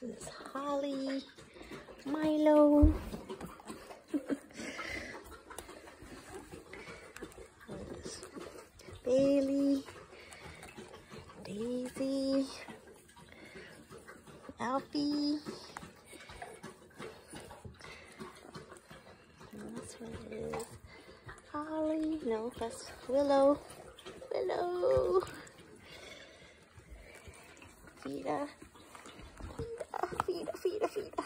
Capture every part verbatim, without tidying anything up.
This is Holly, Milo. Bailey, Daisy, Alfie. And this one is Holly. No, that's Willow. Willow. Fida. Fida, Fida, Fida, Fida.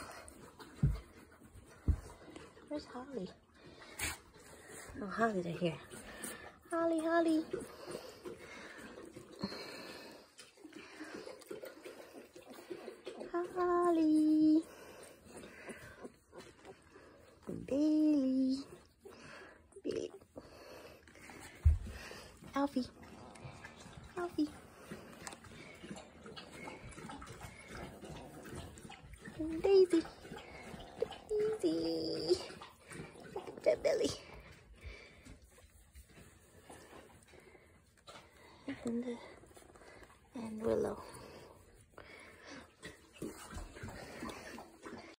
Where's Holly? Oh, Holly's right here. Holly, Holly. Holly. Bailey. Bailey. Alfie. Alfie. Daisy. Daisy. Look at that belly. And, uh, and Willow.